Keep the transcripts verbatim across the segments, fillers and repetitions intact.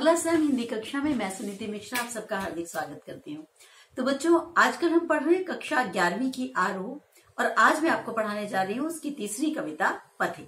अगला सेम हिंदी कक्षा में मैं सुनीति मिश्रा आप सबका हार्दिक स्वागत करती हूँ। तो बच्चों, आजकल हम पढ़ रहे हैं कक्षा ग्यारहवीं की आरोह और आज मैं आपको पढ़ाने जा रही हूँ उसकी तीसरी कविता पथिक,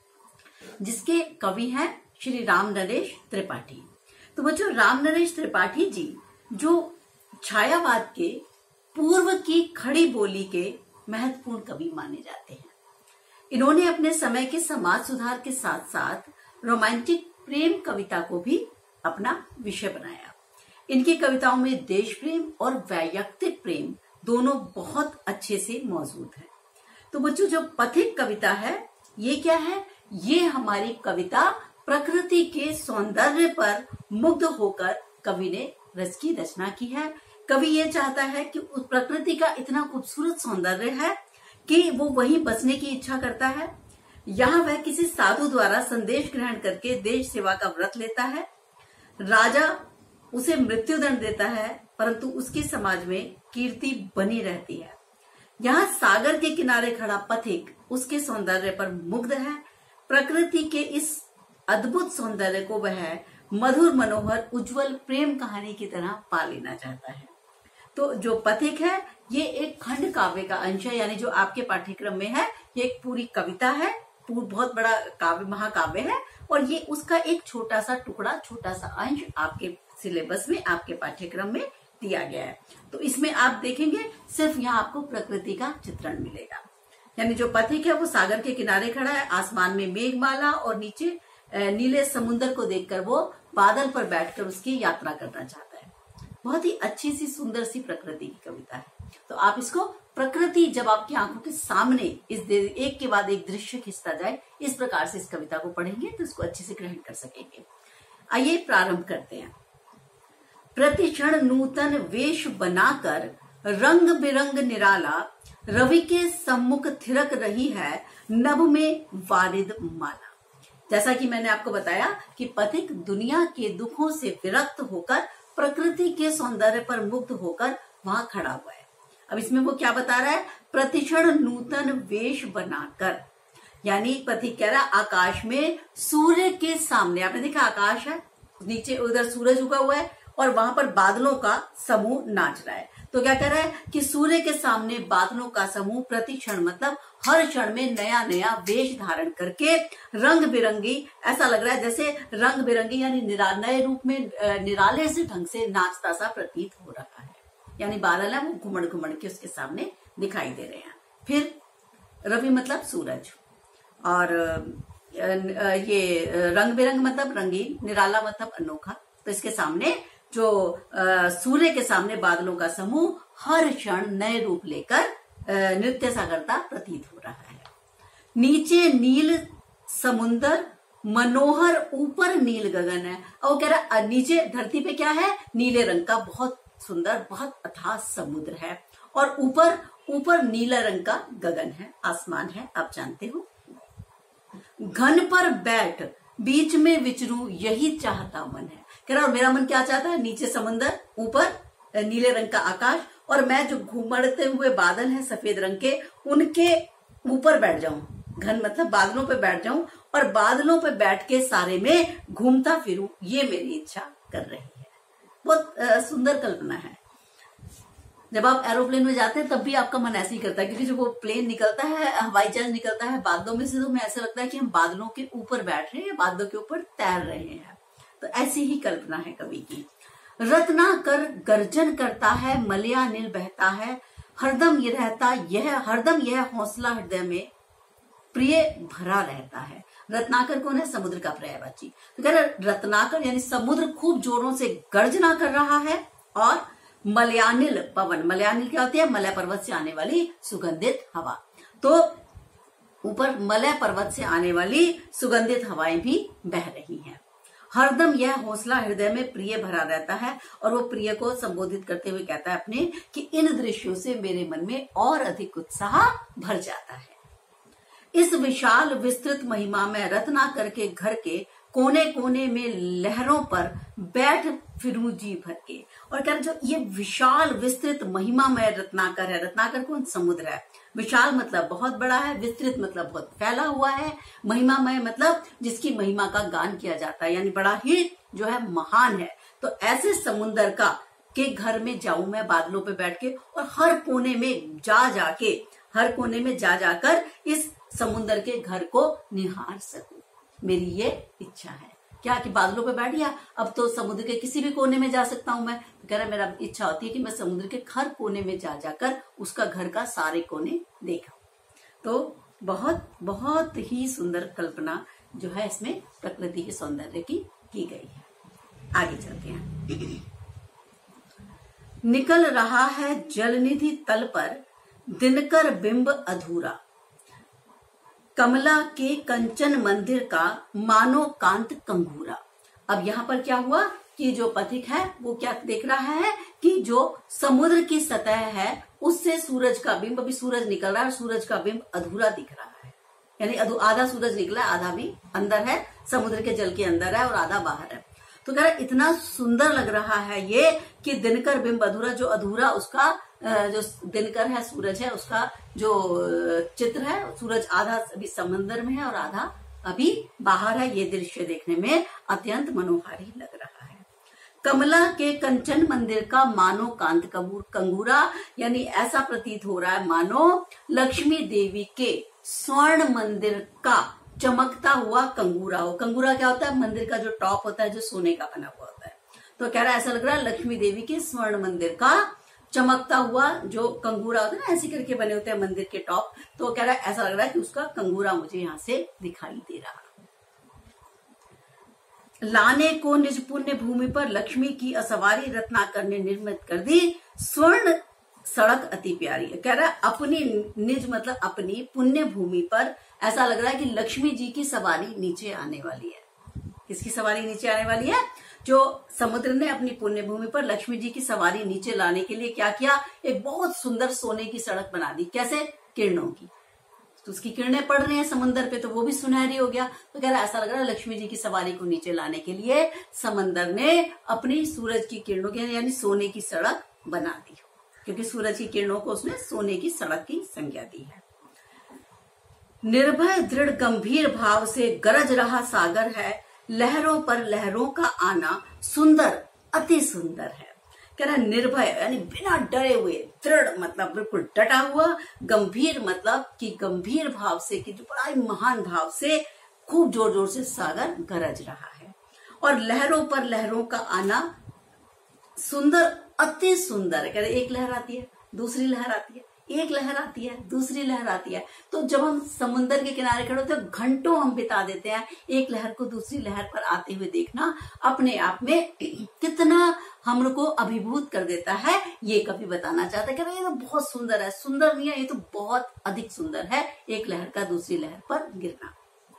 जिसके कवि हैं श्री राम नरेश त्रिपाठी। तो बच्चों, राम नरेश त्रिपाठी जी जो छायावाद के पूर्व की खड़ी बोली के महत्वपूर्ण कवि माने जाते हैं। इन्होंने अपने समय के समाज सुधार के साथ साथ रोमांटिक प्रेम कविता को भी अपना विषय बनाया। इनकी कविताओं में देश प्रेम और वैयक्तिक प्रेम दोनों बहुत अच्छे से मौजूद है। तो बच्चों, जो पथिक कविता है ये क्या है? ये हमारी कविता प्रकृति के सौंदर्य पर मुग्ध होकर कवि ने रस की रचना की है। कवि ये चाहता है कि उस प्रकृति का इतना खूबसूरत सौंदर्य है कि वो वहीं बसने की इच्छा करता है। यहाँ वह किसी साधु द्वारा संदेश ग्रहण करके देश सेवा का व्रत लेता है। राजा उसे मृत्युदंड देता है, परंतु उसके समाज में कीर्ति बनी रहती है। यहाँ सागर के किनारे खड़ा पथिक उसके सौंदर्य पर मुग्ध है। प्रकृति के इस अद्भुत सौंदर्य को वह मधुर मनोहर उज्जवल प्रेम कहानी की तरह पा लेना चाहता है। तो जो पथिक है ये एक खंड काव्य का अंश है, यानी जो आपके पाठ्यक्रम में है ये एक पूरी कविता है, बहुत बड़ा काव्य महाकाव्य है और ये उसका एक छोटा सा टुकड़ा, छोटा सा अंश आपके सिलेबस में, आपके पाठ्यक्रम में दिया गया है। तो इसमें आप देखेंगे सिर्फ यहाँ आपको प्रकृति का चित्रण मिलेगा। यानी जो पथिक है वो सागर के किनारे खड़ा है, आसमान में मेघमाला और नीचे नीले समुद्र को देखकर वो बादल पर बैठकर उसकी यात्रा करना चाहता है। बहुत ही अच्छी सी सुंदर सी प्रकृति की कविता है। तो आप इसको प्रकृति जब आपकी आंखों के सामने इस एक के बाद एक दृश्य खिंचता जाए, इस प्रकार से इस कविता को पढ़ेंगे तो इसको अच्छे से ग्रहण कर सकेंगे। आइए प्रारंभ करते हैं। प्रतिक्षण नूतन वेश बनाकर रंग बिरंग निराला रवि के सम्मुख थिरक रही है नभ में वारिद माला। जैसा कि मैंने आपको बताया कि पथिक दुनिया के दुखों से विरक्त होकर प्रकृति के सौंदर्य पर मुग्ध होकर वहां खड़ा हुआ है। अब इसमें वो क्या बता रहा है? प्रतिक्षण नूतन वेश बनाकर, यानी पथिक कह रहा है आकाश में सूर्य के सामने, आपने देखा आकाश है, नीचे उधर सूरज उगा हुआ है और वहां पर बादलों का समूह नाच रहा है। तो क्या कह रहा है कि सूर्य के सामने बादलों का समूह प्रतिक्षण मतलब हर क्षण में नया नया वेश धारण करके रंग बिरंगी, ऐसा लग रहा है जैसे रंग बिरंगी यानी नए रूप में निराले से ढंग से नाचता सा प्रतीत हो रहा है। यानी बादल है वो घुमड़ घुमड़ के उसके सामने दिखाई दे रहे हैं। फिर रवि मतलब सूरज और ये रंग बिरंग मतलब रंगीन, निराला मतलब अनोखा। तो इसके सामने जो सूर्य के सामने बादलों का समूह हर क्षण नए रूप लेकर नृत्य सा करता प्रतीत हो रहा है। नीचे नील समुन्दर मनोहर, ऊपर नील गगन है। और वो कह रहा है नीचे धरती पे क्या है? नीले रंग का बहुत सुंदर, बहुत अथाह समुद्र है और ऊपर ऊपर नीला रंग का गगन है, आसमान है, आप जानते हो। घन पर बैठ बीच में विचरूं यही चाहता मन है। कह रहा मेरा मन क्या चाहता है? नीचे समुन्दर, ऊपर नीले रंग का आकाश और मैं जो घूमड़ते हुए बादल हैं सफेद रंग के, उनके ऊपर बैठ जाऊं। घन मतलब बादलों पे बैठ जाऊं और बादलों पे बैठ के सारे में घूमता फिरूं, ये मेरी इच्छा कर रही है। बहुत सुंदर कल्पना है। जब आप एरोप्लेन में जाते हैं तब भी आपका मन ऐसे ही करता है, क्योंकि जब वो प्लेन निकलता है, हवाई जहाज निकलता है बादलों में से, तो हमें ऐसा लगता है कि हम बादलों के ऊपर बैठ रहे हैं, बादलों के ऊपर तैर रहे हैं। तो ऐसी ही कल्पना है कवि की। रत्नाकर गर्जन करता है, मलयानिल बहता है, हरदम ये रहता यह हरदम यह हौसला हृदय में प्रिय भरा रहता है। रत्नाकर कौन है? समुद्र का पर्यायवाची। तो कह रहे रत्नाकर यानी समुद्र खूब जोरों से गर्जना कर रहा है और मलयानिल पवन, मलयानिल क्या होती है? मलय पर्वत से आने वाली सुगंधित हवा। तो ऊपर मलय पर्वत से आने वाली सुगंधित हवाएं भी बह रही हैं। हरदम यह हौसला हृदय में प्रिय भरा रहता है और वो प्रिय को संबोधित करते हुए कहता है अपने कि इन दृश्यों से मेरे मन में और अधिक उत्साह भर जाता है। इस विशाल विस्तृत महिमा में रत्नाकर के घर के कोने कोने में लहरों पर बैठ फिरूं जी भर के। और कह जो ये विशाल विस्तृत महिमा में रत्नाकर है। रत्नाकर कौन? समुद्र है। विशाल मतलब बहुत बड़ा है, विस्तृत मतलब बहुत फैला हुआ है, महिमामय मतलब जिसकी महिमा का गान किया जाता है, यानी बड़ा ही जो है महान है। तो ऐसे समुंदर का के घर में जाऊं मैं बादलों पे बैठ के, और हर कोने में जा जाके हर कोने में जा जाकर इस समुंदर के घर को निहार सकूं। मेरी ये इच्छा है। क्या कि बादलों पे बैठ गया, अब तो समुद्र के किसी भी कोने में जा सकता हूं मैं। कह रहा मेरा इच्छा होती है कि मैं समुद्र के हर कोने में जा जाकर उसका घर का सारे कोने देखा। तो बहुत बहुत ही सुंदर कल्पना जो है इसमें प्रकृति के सौंदर्य की की गई है। आगे चलते हैं। निकल रहा है जलनिधि तल पर दिनकर बिंब अधूरा, कमला के कंचन मंदिर का मानो कांत कंगूरा। अब यहाँ पर क्या हुआ कि जो पथिक है वो क्या देख रहा है कि जो समुद्र की सतह है उससे सूरज का बिंब, अभी सूरज निकल रहा है, सूरज का बिंब अधूरा दिख रहा है। यानी आधा सूरज निकला है, आधा भी अंदर है, समुद्र के जल के अंदर है और आधा बाहर है। तो कह रहा इतना सुंदर लग रहा है ये कि दिनकर बिंब अधूरा, जो अधूरा उसका जो दिनकर है, सूरज है, उसका जो चित्र है, सूरज आधा अभी समंदर में है और आधा अभी बाहर है। ये दृश्य देखने में अत्यंत मनोहारी लग रहा है। कमला के कंचन मंदिर का मानो कांत कंगूरा, यानी ऐसा प्रतीत हो रहा है मानो लक्ष्मी देवी के स्वर्ण मंदिर का चमकता हुआ कंगूरा हो। कंगूरा क्या होता है? मंदिर का जो टॉप होता है जो सोने का बना हुआ होता है। तो कह रहा है ऐसा लग रहा है लक्ष्मी देवी के स्वर्ण मंदिर का चमकता हुआ जो कंगूरा होता है ना, ऐसे करके बने होते हैं मंदिर के टॉप। तो कह रहा है ऐसा लग रहा है कि उसका कंगूरा मुझे यहाँ से दिखाई दे रहा है। लाने को निज पुण्य भूमि पर लक्ष्मी की असवारी रत्नाकर ने निर्मित कर दी स्वर्ण सड़क अति प्यारी। कह रहा है अपनी निज मतलब अपनी पुण्य भूमि पर ऐसा लग रहा है कि लक्ष्मी जी की सवारी नीचे आने वाली है। किसकी सवारी नीचे आने वाली है? जो समुद्र ने अपनी पुण्य भूमि पर लक्ष्मी जी की सवारी नीचे लाने के लिए क्या किया? एक बहुत सुंदर सोने की सड़क बना दी। कैसे? किरणों की। तो उसकी किरणें पड़ रही हैं समुद्र पे, तो वो भी सुनहरी हो गया। तो कह रहा है ऐसा लग रहा है लक्ष्मी जी की सवारी को नीचे लाने के लिए समंदर ने अपनी सूरज की किरणों की यानी सोने की सड़क बना दी, क्योंकि सूरज की किरणों को उसने सोने की सड़क की संज्ञा दी है। निर्भय दृढ़ गंभीर भाव से गरज रहा सागर है, लहरों पर लहरों का आना सुंदर अति सुंदर है। कह रहा निर्भय यानी बिना डरे हुए, दृढ़ मतलब बिल्कुल डटा हुआ, गंभीर मतलब कि गंभीर भाव से, कि जो बड़ा ही महान भाव से खूब जोर जोर से सागर गरज रहा है, और लहरों पर लहरों का आना सुंदर अति सुंदर। कह रहे एक लहर आती है, दूसरी लहर आती है, एक लहर आती है, दूसरी लहर आती है। तो जब हम समुद्र के किनारे खड़े होते हैं घंटों हम बिता देते हैं, एक लहर को दूसरी लहर पर आते हुए देखना अपने आप में कितना हम लोग को अभिभूत कर देता है, ये कभी बताना चाहता है। कह रहे ये तो बहुत सुंदर है, सुंदर नहीं है, ये तो बहुत अधिक सुंदर है, एक लहर का दूसरी लहर पर गिरना।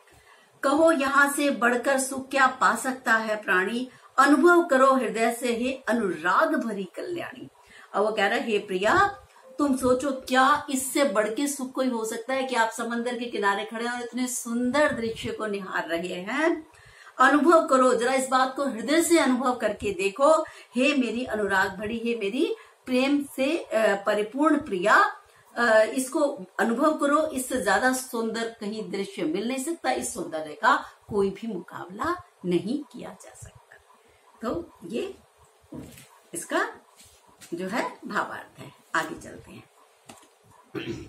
कहो यहाँ से बढ़कर सुख क्या पा सकता है प्राणी, अनुभव करो हृदय से हे अनुराग भरी कल्याणी। अब वो कह रहा है हे प्रिया, तुम सोचो क्या इससे बढ़ के सुख कोई हो सकता है कि आप समंदर के किनारे खड़े और इतने सुंदर दृश्य को निहार रहे हैं। अनुभव करो, जरा इस बात को हृदय से अनुभव करके देखो, हे मेरी अनुराग भरी, हे मेरी प्रेम से परिपूर्ण प्रिया, इसको अनुभव करो। इससे ज्यादा सुंदर कहीं दृश्य मिल नहीं सकता, इस सौंदर्य का कोई भी मुकाबला नहीं किया जा सकता। तो ये इसका जो है भावार्थ है। आगे चलते हैं।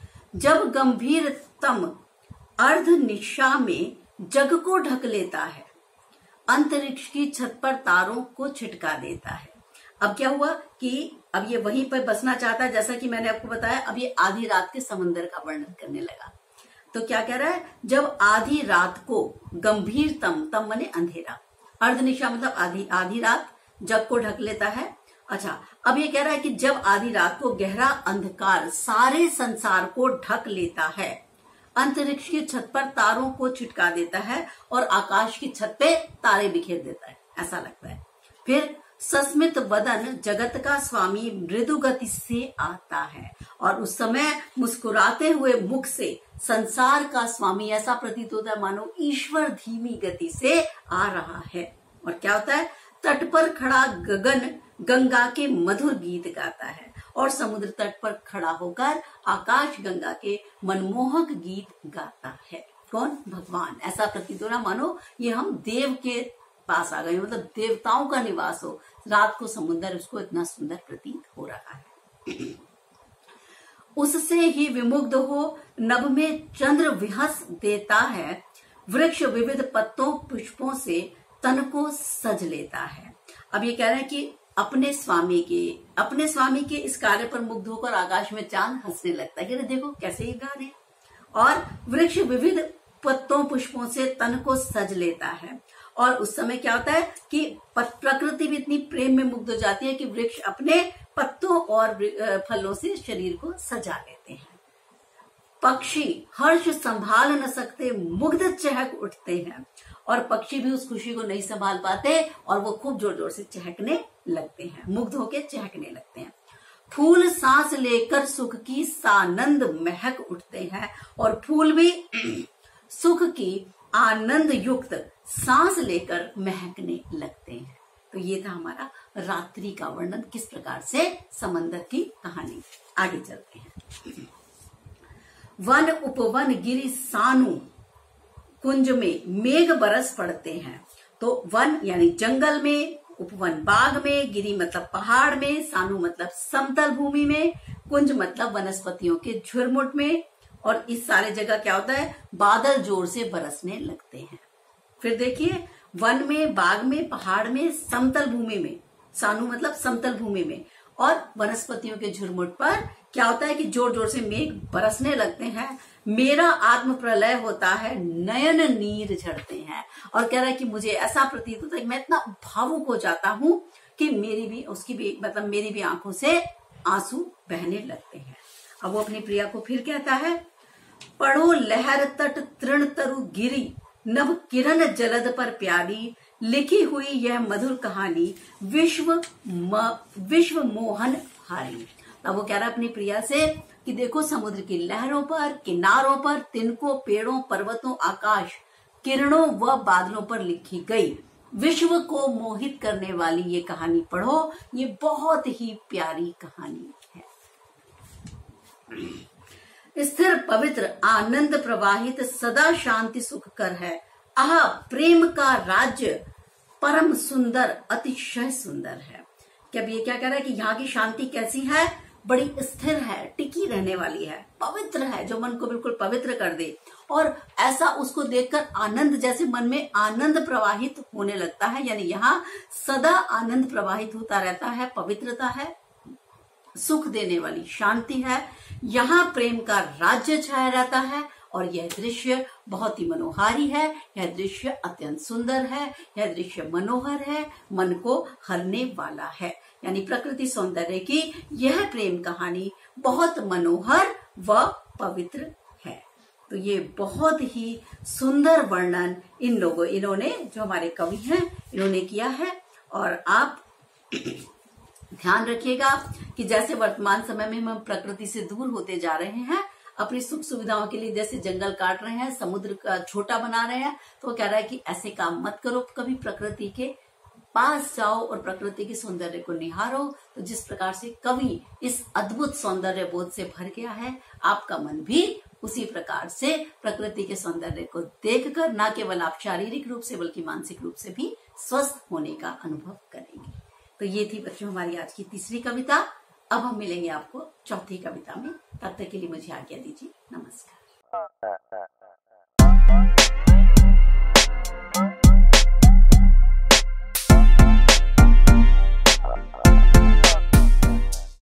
जब गंभीरतम अर्ध निशा में जग को ढक लेता है, अंतरिक्ष की छत पर तारों को छिटका देता है। अब क्या हुआ कि अब ये वहीं पर बसना चाहता है, जैसा कि मैंने आपको बताया। अब ये आधी रात के समंदर का वर्णन करने लगा। तो क्या कह रहा है? जब आधी रात को गंभीरतम, तम माने अंधेरा, अर्धनिशा मतलब आधी आधी रात जग को ढक लेता है। अच्छा, अब ये कह रहा है कि जब आधी रात को गहरा अंधकार सारे संसार को ढक लेता है, अंतरिक्ष की छत पर तारों को छिटका देता है और आकाश की छत पे तारे बिखेर देता है, ऐसा लगता है। फिर सस्मित वदन जगत का स्वामी मृदु गति से आता है, और उस समय मुस्कुराते हुए मुख से संसार का स्वामी ऐसा प्रतीत होता है मानो ईश्वर धीमी गति से आ रहा है। और क्या होता है? तट पर खड़ा गगन गंगा के मधुर गीत गाता है, और समुद्र तट पर खड़ा होकर आकाश गंगा के मनमोहक गीत गाता है। कौन? भगवान। ऐसा प्रतीत हो रहा मानो ये हम देव के पास आ गए, मतलब देवताओं का निवास हो, रात को समुद्र उसको इतना सुंदर प्रतीत हो रहा है। उससे ही विमुग्ध हो नभ में चंद्र विहस देता है, वृक्ष विविध पत्तों पुष्पों से तन को सज लेता है। अब ये कह रहे हैं कि अपने स्वामी के अपने स्वामी के इस कार्य पर मुग्ध होकर आकाश में चांद हंसने लगता है कि देखो कैसे ये गा रहे हैं। और वृक्ष विविध पत्तों पुष्पों से तन को सज लेता है। और उस समय क्या होता है कि प्रकृति भी इतनी प्रेम में मुग्ध हो जाती है कि वृक्ष अपने पत्तों और फलों से शरीर को सजा लेते हैं। पक्षी हर्ष संभाल न सकते, मुग्ध चहक उठते हैं। और पक्षी भी उस खुशी को नहीं संभाल पाते और वो खूब जोर जोर से चहकने लगते हैं, मुग्ध होकर चहकने लगते हैं। फूल सांस लेकर सुख की सानंद महक उठते हैं। और फूल भी सुख की आनंद युक्त सांस लेकर महकने लगते हैं। तो ये था हमारा रात्रि का वर्णन, किस प्रकार से समंदर की कहानी। आगे चलते हैं। वन उपवन गिरि सानु कुंज में मेघ बरस पड़ते हैं। तो वन यानी जंगल में, उपवन बाग में, गिरी मतलब पहाड़ में, सानु मतलब समतल भूमि में, कुंज मतलब वनस्पतियों के झुरमुट में। और इस सारे जगह क्या होता है, बादल जोर से बरसने लगते हैं। फिर देखिए, वन में, बाग में, पहाड़ में, समतल भूमि में, सानु मतलब समतल भूमि में, और वनस्पतियों के झुरमुट पर क्या होता है कि जोर जोर से मेघ बरसने लगते हैं। मेरा आत्म प्रलय होता है, नयन नीर झड़ते हैं। और कह रहा है कि मुझे ऐसा प्रतीत होता है कि मैं इतना भावुक हो जाता हूं कि मेरी भी उसकी भी मतलब मेरी भी आंखों से आंसू बहने लगते हैं। अब वो अपनी प्रिया को फिर कहता है, पढ़ो लहर तट तृण तरु गिरी, नभ किरण जलद पर प्यारी, लिखी हुई यह मधुर कहानी विश्व म, विश्व मोहन हारी। अब वो कह रहा है अपनी प्रिया से कि देखो समुद्र की लहरों पर, किनारों पर, तिनकों, पेड़ों, पर्वतों, आकाश, किरणों व बादलों पर लिखी गई विश्व को मोहित करने वाली ये कहानी पढ़ो। ये बहुत ही प्यारी कहानी है। स्थिर पवित्र आनंद प्रवाहित सदा शांति सुख कर है। आह प्रेम का राज्य परम सुंदर, अतिशय सुंदर है। क्या ये क्या कह रहा है कि यहाँ की शांति कैसी है, बड़ी स्थिर है, टिकी रहने वाली है, पवित्र है, जो मन को बिल्कुल पवित्र कर दे। और ऐसा उसको देखकर आनंद, जैसे मन में आनंद प्रवाहित होने लगता है, यानी यहाँ सदा आनंद प्रवाहित होता रहता है, पवित्रता है, सुख देने वाली शांति है। यहाँ प्रेम का राज्य छाया रहता है। और यह दृश्य बहुत ही मनोहारी है, यह दृश्य अत्यंत सुंदर है, यह दृश्य मनोहर है, मन को हरने वाला है। यानी प्रकृति सौंदर्य की यह प्रेम कहानी बहुत मनोहर व पवित्र है। तो ये बहुत ही सुंदर वर्णन इन लोगों इन्होंने जो हमारे कवि हैं इन्होंने किया है। और आप ध्यान रखिएगा कि जैसे वर्तमान समय में हम प्रकृति से दूर होते जा रहे हैं, अपनी सुख सुविधाओं के लिए जैसे जंगल काट रहे हैं, समुद्र का छोटा बना रहे हैं, तो वो कह रहा है कि ऐसे काम मत करो, कभी प्रकृति के पास जाओ और प्रकृति के सौंदर्य को निहारो। तो जिस प्रकार से कवि इस अद्भुत सौंदर्य बोध से भर गया है, आपका मन भी उसी प्रकार से प्रकृति के सौंदर्य को देखकर न केवल आप शारीरिक रूप से बल्कि मानसिक रूप से भी स्वस्थ होने का अनुभव करेंगे। तो ये थी बच्चों हमारी आज की तीसरी कविता। अब हम मिलेंगे आपको चौथी कविता में। तब तक के लिए मुझे आज्ञा दीजिए। नमस्कार।